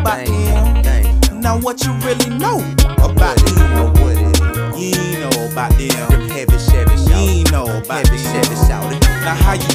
about them. Now what you really know about them? You ain't know about them. You ain't know about them. Now how you